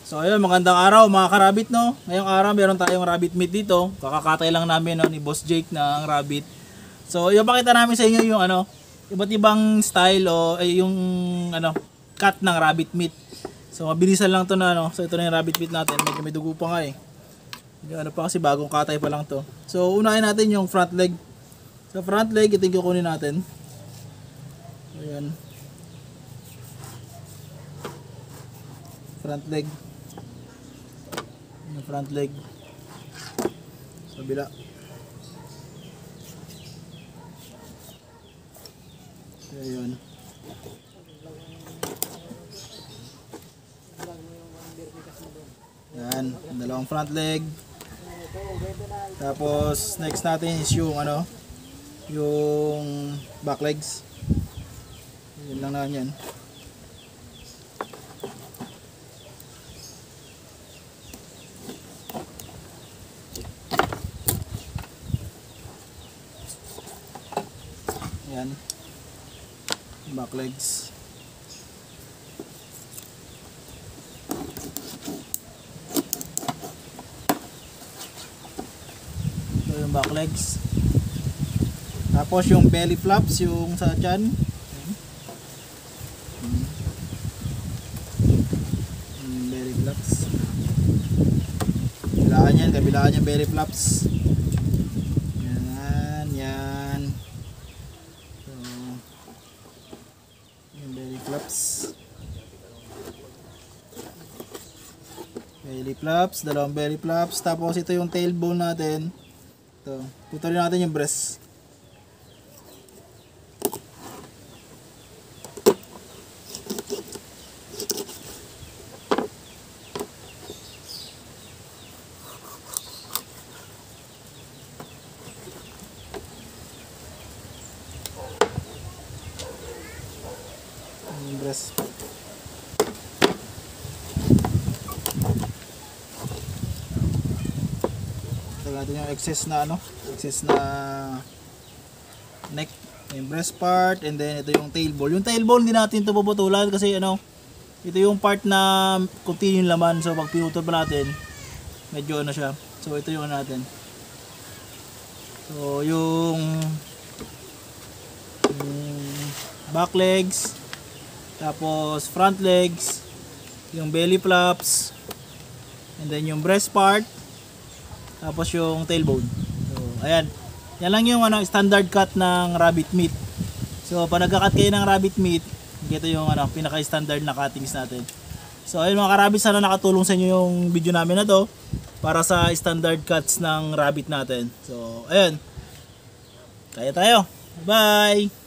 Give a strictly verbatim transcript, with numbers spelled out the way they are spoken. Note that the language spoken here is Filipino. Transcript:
So ayun, magandang araw mga karabit, no. Ngayong araw meron tayong rabbit meat dito. Kakakatay lang namin, no, ni Boss Jake ng rabbit. So ipakita namin sa inyo yung ano, iba't ibang style o ay yung ano, cut ng rabbit meat. So mabilisan lang to na, no. So ito na yung rabbit meat natin. Medyo may dugo pa nga eh. Yung ano pa kasi bagong katay pa lang to. So unahin natin yung front leg. Sa front leg, ito yung kukunin natin. Ayan. Front leg. Yung front leg. Sa kabila. Ayan. Yan, dalawang front leg. Tapos next natin is yung ano, yung back legs. Yun lang na yan. Yan. Back legs. Ito yung back legs. Tapos yung belly flaps, yung sa tiyan. Yung belly flaps. Kabilaan yan, kabilaan yung belly flaps. Yan, yan. So, yung belly flaps. Belly flaps, dalawang belly flaps. Tapos ito yung tailbone natin. Ito, putulin natin yung breast. Yung breast. Ito natin yung excess na ano, excess na neck, yung breast part, and then ito yung tailbone. Yung tailbone hindi natin ito puputulan kasi ano, ito yung part na continue yung laman. So pag pinutol pa natin, medyo ano siya. So ito yung ano natin. So yung, yung back legs, tapos front legs, yung belly flaps, and then yung breast part, tapos yung tailbone. So ayan, yan lang yung ano, standard cut ng rabbit meat. So pag nagka-cut kayo ng rabbit meat, ito yung ano, pinaka-standard na cuttings natin. So ayun mga karabit, sana nakatulong sa inyo yung video namin na to para sa standard cuts ng rabbit natin. So ayun, kaya tayo, bye.